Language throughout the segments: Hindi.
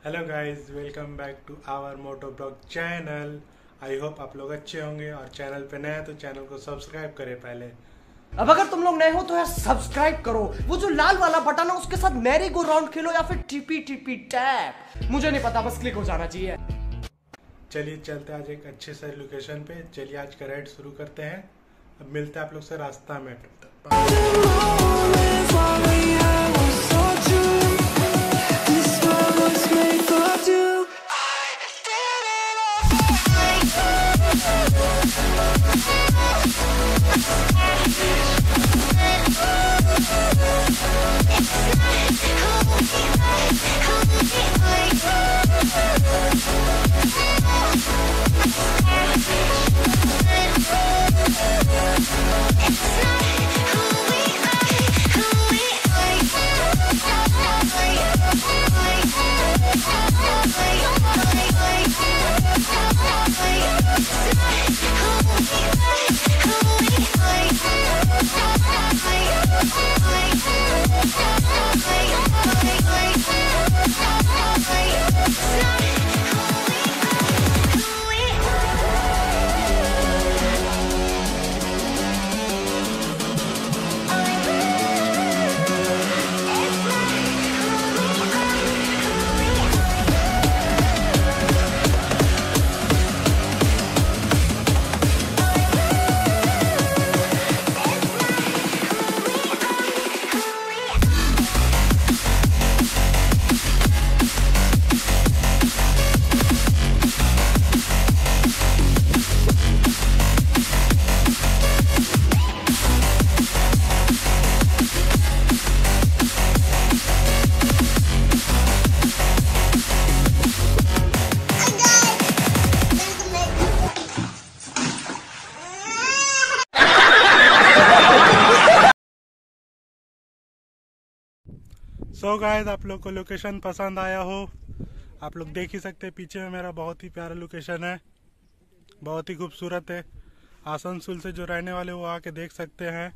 Hello guys, welcome back to our moto blog channel. I hope आप लोग अच्छे होंगे और चैनल पे नए हैं तो चैनल को सब्सक्राइब करें पहले। अब अगर तुम लोग नए हो तो यार सब्सक्राइब करो। वो जो लाल वाला बटन है उसके साथ मैरी गो राउंड खेलो या फिर टीपी टीपी टैप, मुझे नहीं पता, बस क्लिक हो जाना चाहिए। चलिए चलते हैं आज एक अच्छे से लोकेशन पे। चलिए आज का राइड शुरू करते हैं। अब मिलते हैं आप लोग से रास्ता में। सो गाइस, आप लोग को लोकेशन पसंद आया हो, आप लोग देख ही सकते हैं पीछे में मेरा बहुत ही प्यारा लोकेशन है, बहुत ही खूबसूरत है। आसनसोल से जो रहने वाले वो आके देख सकते हैं।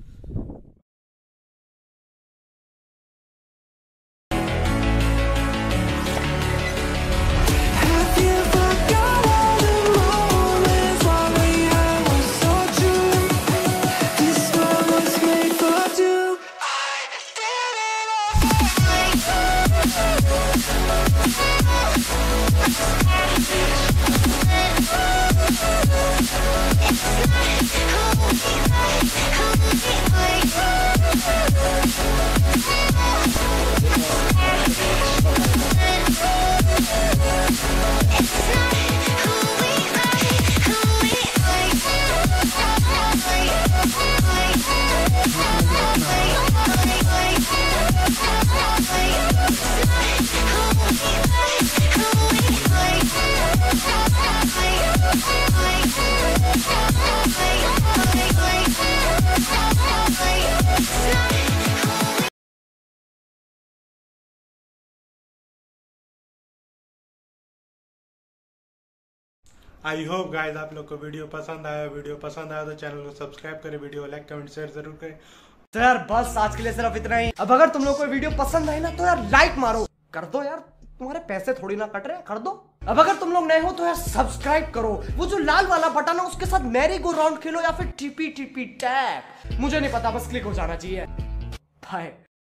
आई होप गाइस आप लोग को वीडियो पसंद आया तो चैनल को सब्सक्राइब करें, वीडियो लाइक कमेंट शेयर जरूर करें। तो यार बस आज के लिए सिर्फ इतना ही। अब अगर तुम लोग को वीडियो पसंद आई ना तो यार लाइक मारो, कर दो यार, तुम्हारे पैसे थोड़ी ना कट रहे, कर दो। अब अगर तुम लोग नए हो तो यार सब्सक्राइब करो। वो जो लाल वाला बटन है उसके साथ मैरी गो राउंड खेलो या फिर टीपी टीपी टैप, मुझे नहीं पता, बस क्लिक हो जाना चाहिए। बाय।